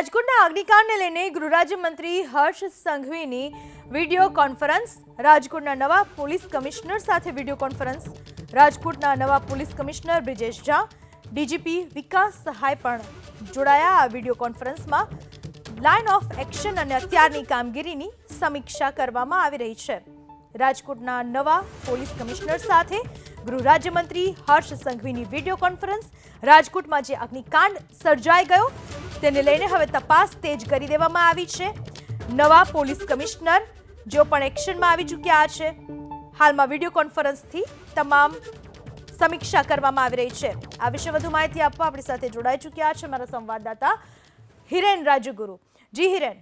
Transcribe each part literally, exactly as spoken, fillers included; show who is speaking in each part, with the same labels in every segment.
Speaker 1: રાજકોટના અગ્નિકાંડને લઈને ગૃહ રાજ્યમંત્રી હર્ષ સંઘવીની વિડીયો કોન્ફરન્સ, રાજકોટના નવા પોલીસ કમિશનર સાથે વિડીયો કોન્ફરન્સ, રાજકોટના નવા police commissioner Brijesh Jha, DGP Vikas Sahay પણ જોડાયા આ વિડીયો કોન્ફરન્સમાં. લાઇન ઓફ એક્શન અને અત્યારની કામગીરીની સમીક્ષા કરવામાં આવી રહી છે. રાજકોટના નવા પોલીસ કમિશનર સાથે ગૃહ રાજ્યમંત્રી હર્ષ સંઘવીની વિડીયો કોન્ફરન્સ. રાજકોટમાં જે અગ્નિકાંડ સર્જાઈ ગયો તેને લઈને હવે તપાસ તેજ કરી દેવામાં આવી છે. નવા પોલીસ કમિશનર જો પણ એક્શનમાં આવી ચૂક્યા છે. હાલમાં વિડીયો કોન્ફરન્સથી તમામ સમીક્ષા કરવામાં આવી રહી છે. આ વિશે વધુ માહિતી આપવા આપણી સાથે જોડાઈ ચૂક્યા છે મારા સંવાદદાતા હિરેન રાજુગુરુ. જી હિરેન.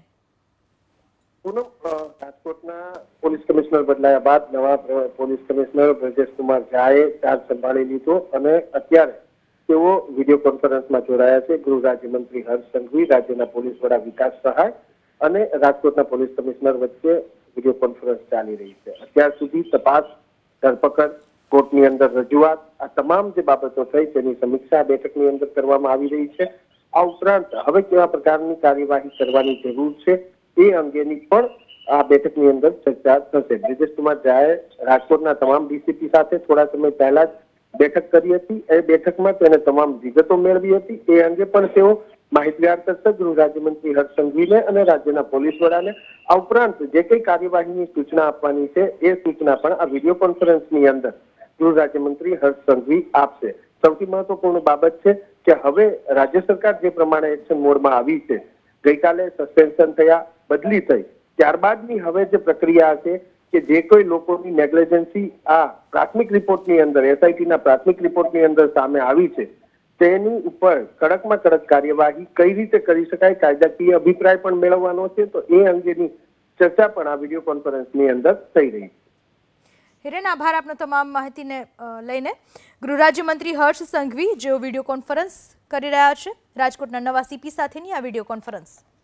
Speaker 2: પૂનમ, રાજકોટના પોલીસ કમિશનર બદલાયા બાદ નવા પોલીસ કમિશનર બ્રજેશ કુમાર ઝાએ ચાર્જ સંભાળી લીધો અને અત્યારે તેઓ વિડીયો કોન્ફરન્સમાં જોડાયા છે. ગૃહ રાજ્યમંત્રી હર્ષ સંઘવી, રાજ્યના પોલીસ વડા વિકાસ સહાય અને રાજકોટના પોલીસ કમિશનર વચ્ચે વિડીયો કોન્ફરન્સ ચાલી રહી છે. અત્યાર સુધી તપાસ, ધરપકડ, કોર્ટની અંદર રજૂઆત, આ તમામ જે બાબતો થઈ તેની સમીક્ષા બેઠકની અંદર કરવામાં આવી રહી છે. આ ઉપરાંત હવે કેવા પ્રકારની કાર્યવાહી કરવાની જરૂર છે એ અંગેની પણ આ બેઠકની અંદર ચર્ચા થશે. બ્રિજેશ કુમાર ઝાએ રાજકોટના તમામ ડીસીપી સાથે થોડા સમય પહેલા જ બેઠક કરી હતી. એ બેઠકમાં તેને તમામ વિગતો મેળવી હતી. એ અંગે પણ તેઓ માહિતગાર કરશે ગૃહ રાજ્યમંત્રી હર્ષ સંઘવીને અને રાજ્યના પોલીસ વડાને. આ ઉપરાંત જે કઈ કાર્યવાહીની સૂચના આપવાની છે એ સૂચના પણ આ વિડીયો કોન્ફરન્સની અંદર ગૃહ રાજ્યમંત્રી હર્ષ સંઘવી આપશે. સૌથી મહત્વપૂર્ણ બાબત છે કે હવે રાજ્ય સરકાર જે પ્રમાણે એક્શન મોડમાં આવી છે, ગઈકાલે સસ્પેન્શન થયા, બદલી થઈ, ત્યારબાદની હવે જે પ્રક્રિયા છે કે જે કોઈ લોકોની નેગ્લિજન્સી આ પ્રાથમિક રિપોર્ટની અંદર એસઆઈટીના પ્રાથમિક રિપોર્ટની અંદર સામે આવી છે તેની ઉપર કડકમાં કડક કાર્યવાહી કઈ રીતે કરી શકાય, કાયદાકીય અભિપ્રાય પણ મેળવવાનો છે. તો એ અંગેની ચર્ચા પણ આ વિડીયો કોન્ફરન્સની અંદર થઈ રહી છે.
Speaker 1: હિરેન, આભાર આપનો તમામ માહિતીને લઈને. ગૃહ રાજ્યમંત્રી હર્ષ સંઘવી જેઓ વિડીયો કોન્ફરન્સ કરી રહ્યા છે રાજકોટના નવા સીપી સાથેની આ વિડીયો કોન્ફરન્સ.